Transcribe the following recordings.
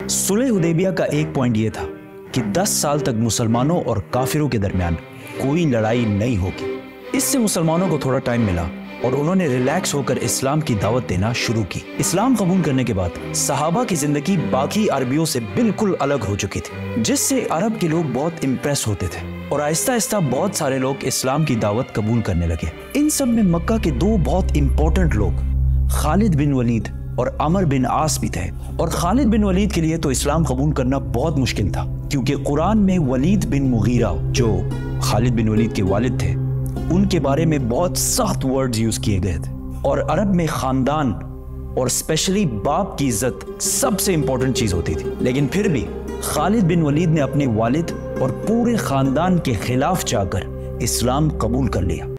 सुलह हुदैबिया का एक पॉइंट यह था कि 10 साल तक मुसलमानों और काफिरों के दरमियान कोई लड़ाई नहीं होगी। इससे मुसलमानों को थोड़ा टाइम मिला और उन्होंने रिलैक्स होकर इस्लाम की दावत देना शुरू की। इस्लाम कबूल करने के बाद सहाबा की जिंदगी बाकी अरबियों से बिल्कुल अलग हो चुकी थी, जिससे अरब के लोग बहुत इम्प्रेस होते थे और आहिस्ता आहिस्ता बहुत सारे लोग इस्लाम की दावत कबूल करने लगे। इन सब में मक्का के दो बहुत इंपॉर्टेंट लोग खालिद बिन वलीद और अमर बिन आस भी थे। और खालिद बिन वलीद के लिए तो इस्लाम कबूल करना बहुत मुश्किल था, क्योंकि कुरान में वलीद बिन मुगीरा, जो खालिद बिन वलीद के वालिद थे, उनके बारे में बहुत सख्त वर्ड्स यूज किए गए थे। और अरब में खानदान और स्पेशली बाप की इज्जत सबसे इंपॉर्टेंट चीज होती थी। लेकिन फिर भी खालिद बिन वलीद ने अपने वालिद और पूरे खानदान के खिलाफ जाकर इस्लाम कबूल कर लिया।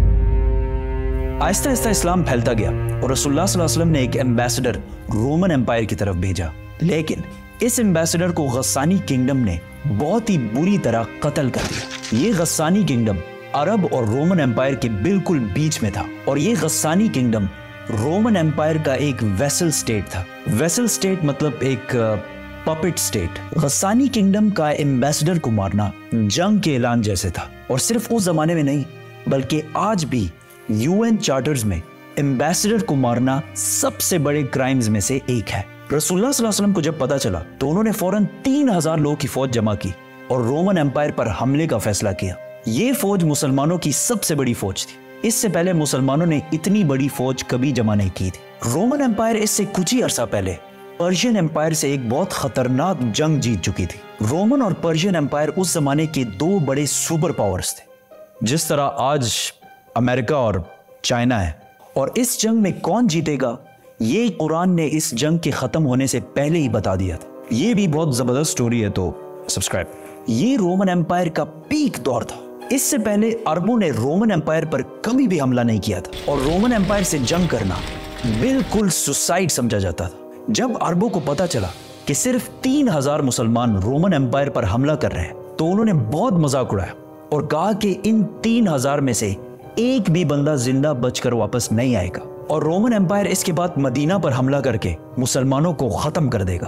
आहिस्ता आहिस्ता इस्लाम फैलता गया और रसूलुल्लाह सल्लल्लाहु अलैहि वसल्लम ने एक एम्बेसडर रोमन एम्पायर की तरफ भेजा। लेकिन इस एम्बेसडर को गस्सानी किंगडम ने बहुत ही बुरी तरह कत्ल कर दिया। ये गस्सानी किंगडम अरब और रोमन एम्पायर के बिल्कुल बीच में था और ये गस्सानी किंगडम रोमन एम्पायर का एक वेसल स्टेट था। वेसल स्टेट मतलब एक पपेट स्टेट। गस्सानी किंगडम का एम्बेसडर को मारना जंग के ऐलान जैसे था। और सिर्फ उस जमाने में नहीं, बल्कि आज भी यूएन चार्टर्स में एम्बेसडर को मारना सबसे बड़े क्राइम्स में से एक है। रसूलुल्लाह सल्लल्लाहु अलैहि वसल्लम को जब पता चला तो उन्होंने फौरन 3000 लोगों की फौज जमा की और रोमन एम्पायर पर हमले का फैसला किया। ये फौज मुसलमानों की सबसे बड़ी फौज थी। इससे पहले मुसलमानों ने इतनी बड़ी फौज कभी जमा नहीं की थी। रोमन एम्पायर इससे कुछ ही अरसा पहले पर्शियन एम्पायर से एक बहुत खतरनाक जंग जीत चुकी थी। रोमन और पर्शियन एम्पायर उस जमाने के दो बड़े सुपर पावर्स थे, जिस तरह आज अमेरिका और चाइना है। और इस जंग में कौन जीतेगा ये कुरान ने इस जंग के खत्म होने से पहले ही बता दिया था। ये भी बहुत जबरदस्त स्टोरी है, तो सब्सक्राइब। ये रोमन एम्पायर का पीक दौर था। इससे पहले अरबों ने रोमन एम्पायर पर कभी भी हमला नहीं किया था और रोमन एम्पायर से जंग करना बिल्कुल सुसाइड समझा जाता था। जब अरबों को पता चला कि सिर्फ 3000 मुसलमान रोमन एम्पायर पर हमला कर रहे हैं, तो उन्होंने बहुत मजाक उड़ाया और कहा कि इन 3000 में से एक भी बंदा जिंदा बचकर वापस नहीं आएगा और रोमन एम्पायर इसके बाद मदीना पर हमला करके मुसलमानों को खत्म कर देगा।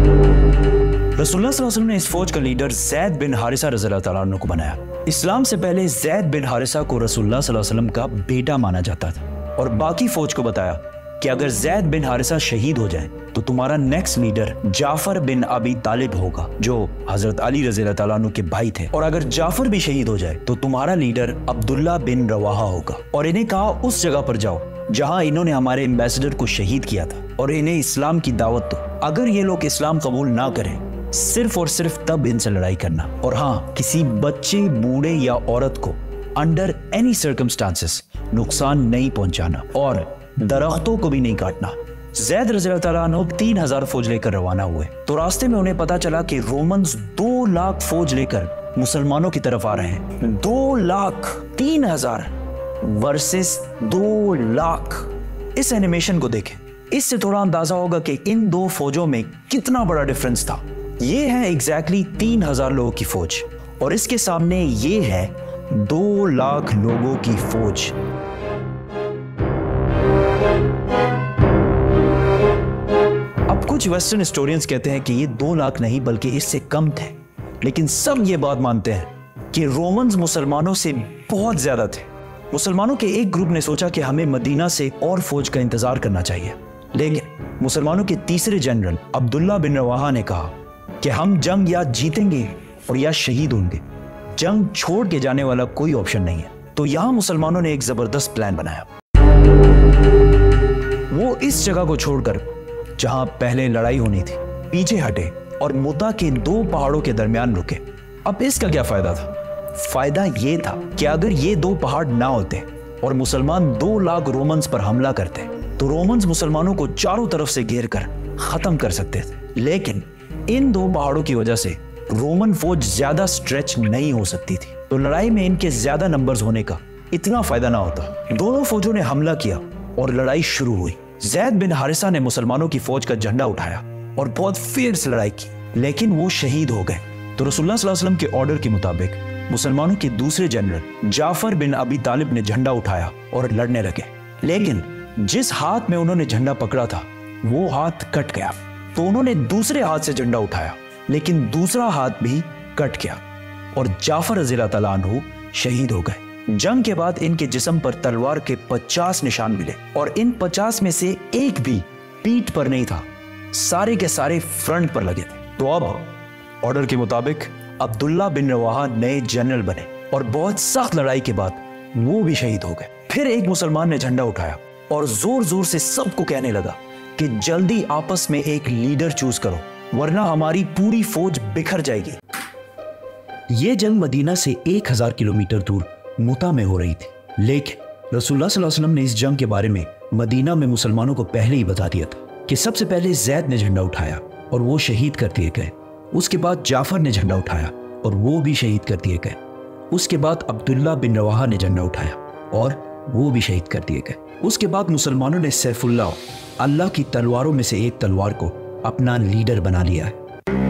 रसूलुल्लाह सल्लल्लाहु अलैहि वसल्लम ने इस फौज का लीडर जैद बिन हारिसा रज़ियल्लाहु तआला अन्हु को बनाया। इस्लाम से पहले जैद बिन हारिसा को रसूलुल्लाह सल्लल्लाहु अलैहि वसल्लम का बेटा माना जाता था और बाकी फौज को बताया कि अगर जैद बिन हारिसा शहीद हो जाए तो तुम्हारा next leader Jafar bin Abi Talib होगा, जो हजरत अली रज़ियल्लाहु तआला अन्हु के भाई थे। और अगर जाफर भी शहीद हो जाए तो तुम्हारा लीडर अब्दुल्ला बिन रवाहा होगा। और इन्हें कहा उस जगह पर जाओ जहां इन्होंने हमारे एम्बेसडर को शहीद किया था और इन्हें इस्लाम की दावत दो। अगर ये लोग इस्लाम कबूल ना करें, सिर्फ और सिर्फ तब इनसे लड़ाई करना। और हाँ, किसी बच्चे, बूढ़े या औरत को अंडर एनी सर्कमस्टांसेस नुकसान नहीं पहुंचाना और दरख्तों को भी नहीं काटना। जैद रज़ियल्लाहु तआला अन्हु 3000 फौज लेकर रवाना हुए तो रास्ते में उन्हें पता चला कि रोमन्स 2 लाख फौज लेकर मुसलमानों की तरफ आ रहे हैं। 2 लाख 3000 वर्सेस 2 लाख। इस एनिमेशन को देखें, इससे थोड़ा अंदाजा होगा कि इन दो फौजों में कितना बड़ा डिफरेंस था। ये है एग्जैक्टली 3000 लोगों की फौज और इसके सामने ये है 2 लाख लोगों की फौज। अब कुछ वेस्टर्न हिस्टोरियंस कहते हैं कि ये 2 लाख नहीं बल्कि इससे कम थे, लेकिन सब ये बात मानते हैं कि रोमन्स मुसलमानों से बहुत ज्यादा थे। मुसलमानों के एक ग्रुप ने सोचा कि हमें मदीना से और फौज का इंतजार करना चाहिए, लेकिन मुसलमानों के तीसरे जनरल अब्दुल्ला बिन रवाहा ने कहा कि हम जंग या जीतेंगे और या शहीद होंगे, जंग छोड़ के जाने वाला कोई ऑप्शन नहीं है। तो यहां मुसलमानों ने एक जबरदस्त प्लान बनाया। वो इस जगह को छोड़कर जहां पहले लड़ाई होनी थी पीछे हटे और मुता के 2 पहाड़ों के दरमियान रुके। अब इसका क्या फायदा था? फायदा ये था कि अगर ये 2 पहाड़ ना होते और मुसलमान 2 लाख रोमन्स पर हमला करते तो रोमन्स मुसलमानों को चारों तरफ से घेर कर खत्म कर सकते थे। लेकिन इन 2 पहाड़ों की वजह से रोमन फौज ज्यादा स्ट्रेच नहीं हो सकती थी, तो लड़ाई में इनके ज्यादा नंबर्स होने का इतना फायदा ना होता। दोनों फौजों ने हमला किया और लड़ाई शुरू हुई। जैद बिन हारिसा ने मुसलमानों की फौज का झंडा उठाया और बहुत फियर्स लड़ाई की, लेकिन वो शहीद हो गए। तो रसूलुल्लाह सल्लल्लाहु अलैहि वसल्लम के ऑर्डर के मुताबिक मुसलमानों के दूसरे जनरल जाफर बिन अबी तालिब ने झंडा उठाया और लड़ने लगे। लेकिन जिस हाथ में उन्होंने झंडा पकड़ा था वो हाथ कट गया। तो उन्होंने दूसरे हाथ से झंडा उठाया, लेकिन दूसरा हाथ भी कट गया और जाफर रज़ियल्लाहु ताला अन्हु शहीद हो गए। जंग के बाद इनके जिस्म पर तलवार के 50 निशान मिले और इन 50 में से एक भी पीठ पर नहीं था, सारे के सारे फ्रंट पर लगे थे। तो अब ऑर्डर के मुताबिक अब्दुल्ला बिन रवाहा नए जनरल बने और बहुत सख्त लड़ाई के बाद वो भी शहीद हो गए। फिर एक मुसलमान ने झंडा उठाया और जोर जोर से सबको कहने लगा कि जल्दी आपस में एक लीडर चूज करो, वरना हमारी पूरी फौज बिखर जाएगी। यह जंग मदीना से 1000 किलोमीटर दूर मुता में हो रही थी, लेकिन रसूलुल्लाह सल्लल्लाहु अलैहि वसल्लम ने इस जंग के बारे में मदीना में मुसलमानों को पहले ही बता दिया था कि सबसे पहले जैद ने झंडा उठाया और वो शहीद कर दिए गए। उसके बाद जाफर ने झंडा उठाया और वो भी शहीद कर दिए गए। उसके बाद अब्दुल्ला बिन रवाहा ने झंडा उठाया और वो भी शहीद कर दिए गए। उसके बाद मुसलमानों ने सैफुल्लाह, अल्लाह की तलवारों में से एक तलवार को अपना लीडर बना लिया है।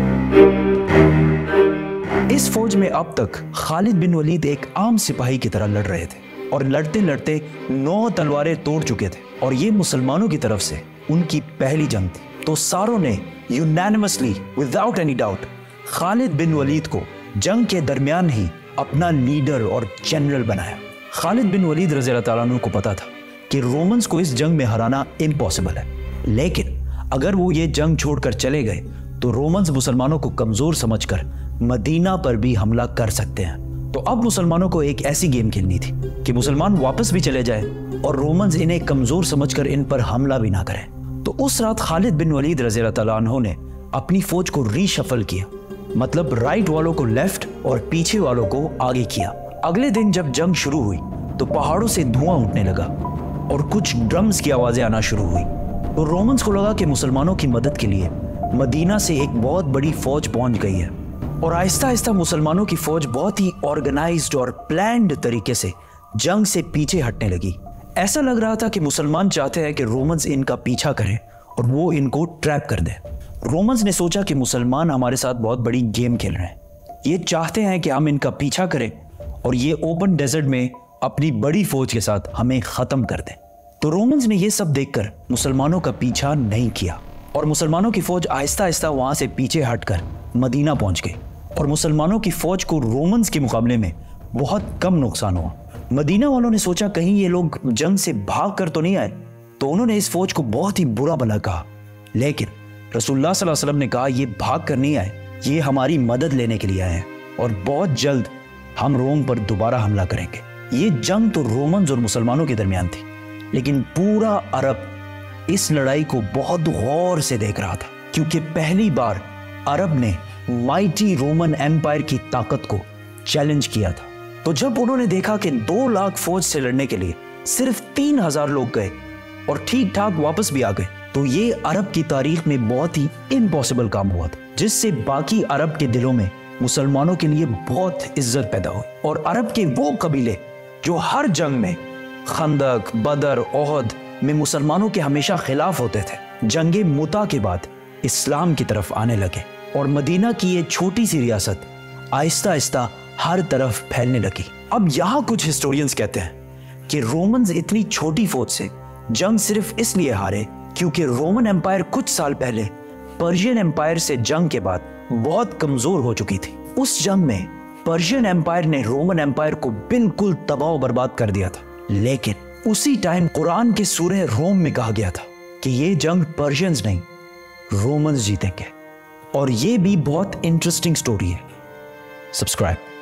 इस फौज में अब तक खालिद बिन वलीद एक आम सिपाही की तरह लड़ रहे थे और लड़ते लड़ते 9 तलवारें तोड़ चुके थे और ये मुसलमानों की तरफ से उनकी पहली जंग थी। तो सारों ने unanimously without any doubt Khalid bin Walid को जंग के दरमियान ही अपना लीडर और जनरल बनाया। खालिद बिन वलीद रज़ियल्लाहु ताला अन्हु को पता था कि रोमन्स को इस जंग में हराना इम्पॉसिबल है, लेकिन अगर वो ये जंग छोड़कर चले गए तो रोमन्स मुसलमानों को कमजोर समझकर मदीना पर भी हमला कर सकते हैं। तो अब मुसलमानों को एक ऐसी गेम खेलनी थी कि मुसलमान वापस भी चले जाए और रोमन्स इन्हें कमजोर समझकर इन पर हमला भी ना करें। तो उस रात खालिद बिन वलीद रज़ियल्लाहु ताला अन्हु ने अपनी फौज को रीशफल किया, मतलब राइट वालों को लेफ्ट और पीछे वालों को आगे किया। अगले दिन जब जंग शुरू हुई तो पहाड़ों से धुआं उठने लगा और कुछ ड्रम्स की आवाजें आना शुरू हुई। तो रोमन्स को लगा कि मुसलमानों की मदद के लिए मदीना से एक बहुत बड़ी फौज पहुंच गई है और आहिस्ता आहिस्ता मुसलमानों की फौज बहुत ही ऑर्गेनाइज्ड और प्लान्ड तरीके से जंग से पीछे हटने लगी। ऐसा लग रहा था कि मुसलमान चाहते हैं कि रोमन्स इनका पीछा करें और वो इनको ट्रैप कर दें। रोमन्स ने सोचा कि मुसलमान हमारे साथ बहुत बड़ी गेम खेल रहे हैं, ये चाहते हैं कि हम इनका पीछा करें और ये ओपन डेजर्ट में अपनी बड़ी फौज के साथ हमें खत्म कर दें। तो रोमन्स ने यह सब देखकर मुसलमानों का पीछा नहीं किया और मुसलमानों की फौज आहिस्ता आहिस्ता वहां से पीछे हटकर मदीना पहुंच गई और मुसलमानों की फौज को रोमन्स के मुकाबले में बहुत कम नुकसान हुआ। मदीना वालों ने सोचा कहीं ये लोग जंग से भाग कर तो नहीं आए, तो उन्होंने इस फौज को बहुत ही बुरा भला कहा, लेकिन रसूलुल्लाह सल्लल्लाहु अलैहि वसल्लम ने कहा ये भाग कर नहीं आए, ये हमारी मदद लेने के लिए आए हैं और बहुत जल्द हम रोम पर दोबारा हमला करेंगे। ये जंग तो रोमन्स और मुसलमानों के दरमियान थी, लेकिन पूरा अरब इस लड़ाई को बहुत गौर से देख रहा था, क्योंकि पहली बार अरब ने माइटी रोमन एम्पायर की ताकत को चैलेंज किया था। तो जब उन्होंने देखा कि 2 लाख फौज से लड़ने के लिए सिर्फ 3000 लोग गए और ठीक ठाक वापस भी आ गए, तो ये अरब की तारीख में बहुत ही इम्पॉसिबल काम हुआ था, जिससे बाकी अरब के दिलों में मुसलमानों के लिए बहुत इज्जत पैदा हुई। और अरब के वो कबीले जो हर जंग में खंदक, बदर, ओहद में मुसलमानों के हमेशा खिलाफ होते थे, जंगे मुता के बाद इस्लाम की तरफ आने लगे और मदीना की ये छोटी सी रियासत आहिस्ता आहिस्ता हर तरफ फैलने लगी। अब यहाँ कुछ हिस्टोरियंस कहते हैं कि रोमन्स इतनी छोटी फौज से जंग सिर्फ इसलिए हारे क्योंकि रोमन एम्पायर कुछ साल पहले पर्शियन एम्पायर से जंग के बाद बहुत कमजोर हो चुकी थी। उस जंग में पर्शियन एम्पायर ने रोमन एम्पायर को बिल्कुल तबाह बर्बाद कर दिया था, लेकिन उसी टाइम कुरान के सूरह रोम में कहा गया था कि ये जंग पर्शियंस नहीं रोमन्स जीतेंगे। और ये भी बहुत इंटरेस्टिंग स्टोरी है। सब्सक्राइब।